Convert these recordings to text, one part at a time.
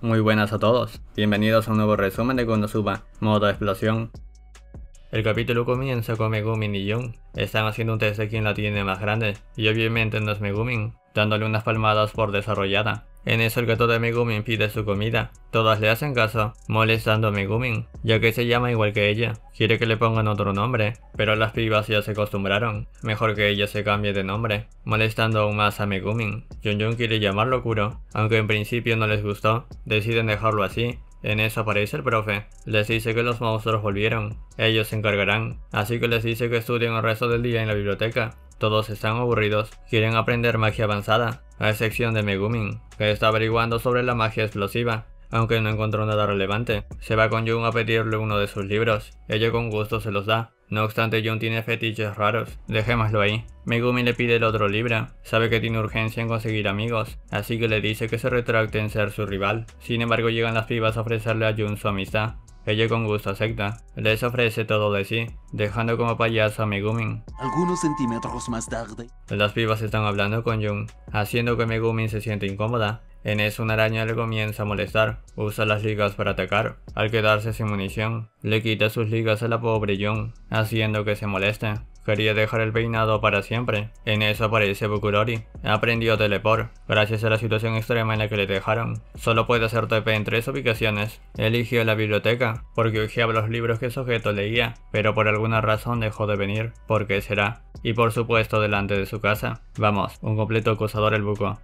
Muy buenas a todos, bienvenidos a un nuevo resumen de Konosuba, modo explosión. El capítulo comienza con Megumin y Jun. Están haciendo un test de quién la tiene más grande, y obviamente no es Megumin, dándole unas palmadas por desarrollada. En eso el gato de Megumin pide su comida. Todas le hacen caso, molestando a Megumin, ya que se llama igual que ella. Quiere que le pongan otro nombre, pero las pibas ya se acostumbraron. Mejor que ella se cambie de nombre, molestando aún más a Megumin. Jun quiere llamarlo Kuro, aunque en principio no les gustó. Deciden dejarlo así. En eso aparece el profe, les dice que los monstruos volvieron, ellos se encargarán, así que les dice que estudien el resto del día en la biblioteca. Todos están aburridos, quieren aprender magia avanzada, a excepción de Megumin, que está averiguando sobre la magia explosiva. Aunque no encontró nada relevante, se va con Jun a pedirle uno de sus libros, ella con gusto se los da. No obstante, Jun tiene fetiches raros, dejémoslo ahí. Megumin le pide el otro libro, sabe que tiene urgencia en conseguir amigos, así que le dice que se retracte en ser su rival. Sin embargo, llegan las pibas a ofrecerle a Jun su amistad. Ella con gusto acepta, les ofrece todo de sí, dejando como payaso a Megumin. Algunos centímetros más tarde. Las pibas están hablando con Jun, haciendo que Megumin se siente incómoda. En eso una araña le comienza a molestar, usa las ligas para atacar. Al quedarse sin munición, le quita sus ligas a la pobre Jun, haciendo que se moleste. Quería dejar el peinado para siempre. En eso aparece Bukurori. Aprendió teleport, gracias a la situación extrema en la que le dejaron. Solo puede hacer TP en 3 ubicaciones. Eligió la biblioteca, porque hojeaba los libros que Sujeto leía, pero por alguna razón dejó de venir. ¿Por qué será? Y por supuesto delante de su casa. Vamos, un completo acosador el buco.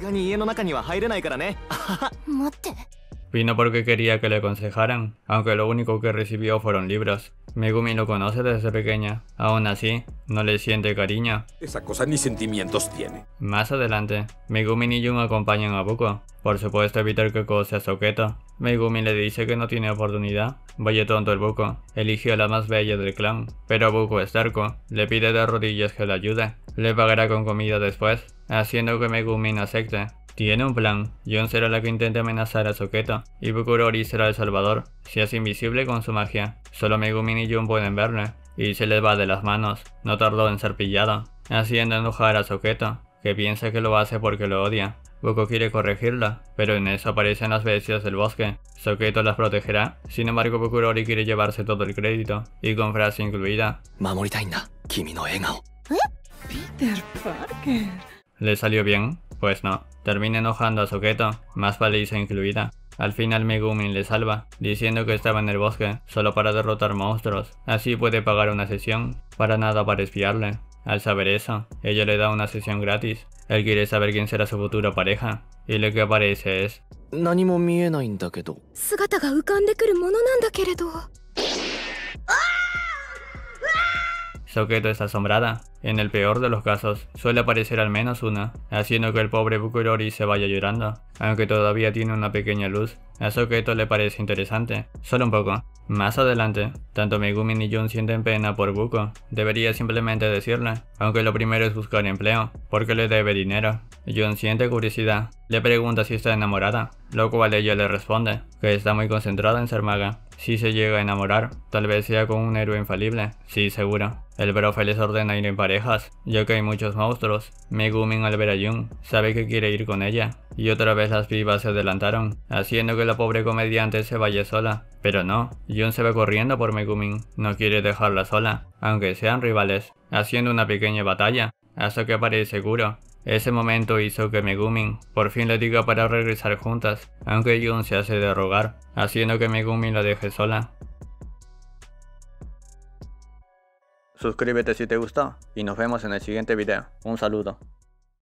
Vino porque quería que le aconsejaran, aunque lo único que recibió fueron libros. Megumin lo conoce desde pequeña, aún así, no le siente cariño. Esa cosa ni sentimientos tiene. Más adelante, Megumin y Jun acompañan a Buko, por supuesto evitar que acose a Suketo. Megumin le dice que no tiene oportunidad. Vaya tonto el Buko, eligió a la más bella del clan, pero Buko es terco, le pide de rodillas que le ayude. Le pagará con comida después, haciendo que Megumin acepte. Tiene un plan, Jun será la que intente amenazar a Suketo, y Bukurori será el salvador, se hace invisible con su magia. Solo Megumin y Jun pueden verle, y se les va de las manos, no tardó en ser pillado, haciendo enojar a Suketo, que piensa que lo hace porque lo odia. Buko quiere corregirla, pero en eso aparecen las bestias del bosque. Suketo las protegerá, sin embargo Bukurori quiere llevarse todo el crédito, y con frase incluida. Peter Parker. ¿Le salió bien? Pues no. Termina enojando a Suketo, más paliza incluida. Al final Megumin le salva, diciendo que estaba en el bosque, solo para derrotar monstruos. Así puede pagar una sesión, para nada para espiarle. Al saber eso, ella le da una sesión gratis. Él quiere saber quién será su futura pareja, y lo que aparece es... Suketo está asombrada. En el peor de los casos, suele aparecer al menos una, haciendo que el pobre Bukurori se vaya llorando, aunque todavía tiene una pequeña luz. A Suketo le parece interesante, solo un poco. Más adelante, tanto Megumin y Jun sienten pena por Buko. Debería simplemente decirle, aunque lo primero es buscar empleo, porque le debe dinero. Jun siente curiosidad, le pregunta si está enamorada, lo cual ella le responde, que está muy concentrada en ser maga. Si se llega a enamorar, tal vez sea con un héroe infalible, sí seguro. El profe les ordena ir en parejas, ya que hay muchos monstruos. Megumin al ver a Jun, sabe que quiere ir con ella, y otra vez las pibas se adelantaron, haciendo que la pobre comediante se vaya sola. Pero no, Jun se va corriendo por Megumin, no quiere dejarla sola, aunque sean rivales, haciendo una pequeña batalla, hasta que aparece Kuro. Ese momento hizo que Megumin por fin le diga para regresar juntas, aunque Jun se hace de rogar, haciendo que Megumin la deje sola. Suscríbete si te gustó, y nos vemos en el siguiente video. Un saludo.